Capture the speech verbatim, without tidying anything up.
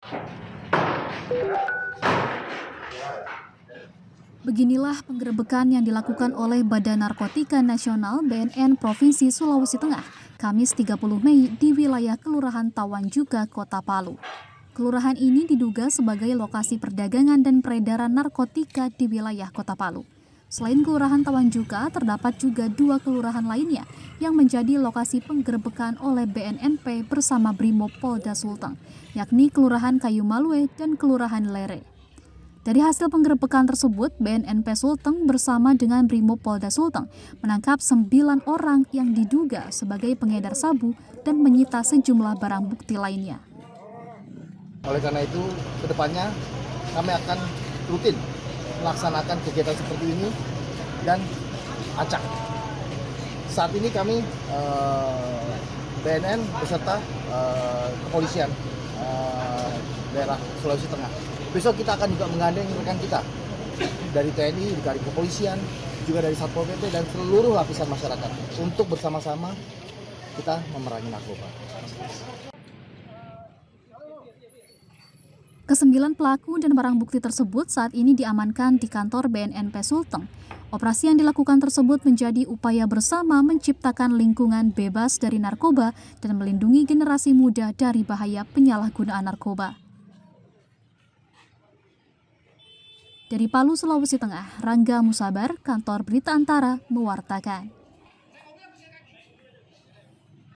Beginilah penggerebekan yang dilakukan oleh Badan Narkotika Nasional B N N Provinsi Sulawesi Tengah, Kamis tiga puluh Mei di wilayah Kelurahan Tawanjuga, Kota Palu. Kelurahan ini diduga sebagai lokasi perdagangan dan peredaran narkotika di wilayah Kota Palu. Selain Kelurahan Tawanjuga, terdapat juga dua kelurahan lainnya yang menjadi lokasi penggerebekan oleh B N N P bersama Brimob Polda Sulteng, yakni Kelurahan Kayu Malue dan Kelurahan Lere. Dari hasil penggerebekan tersebut, B N N P Sulteng bersama dengan Brimob Polda Sulteng menangkap sembilan orang yang diduga sebagai pengedar sabu dan menyita sejumlah barang bukti lainnya. Oleh karena itu, kedepannya kami akan rutin melaksanakan kegiatan seperti ini dan acak. Saat ini kami eh, B N N beserta eh, kepolisian eh, daerah Sulawesi Tengah. Besok kita akan juga menggandeng rekan kita dari T N I, dari kepolisian, juga dari Satpol P P dan seluruh lapisan masyarakat untuk bersama-sama kita memerangi narkoba. Kesembilan pelaku dan barang bukti tersebut saat ini diamankan di kantor B N N P Sulteng. Operasi yang dilakukan tersebut menjadi upaya bersama menciptakan lingkungan bebas dari narkoba dan melindungi generasi muda dari bahaya penyalahgunaan narkoba. Dari Palu, Sulawesi Tengah, Rangga Musabar, Kantor Berita Antara, mewartakan.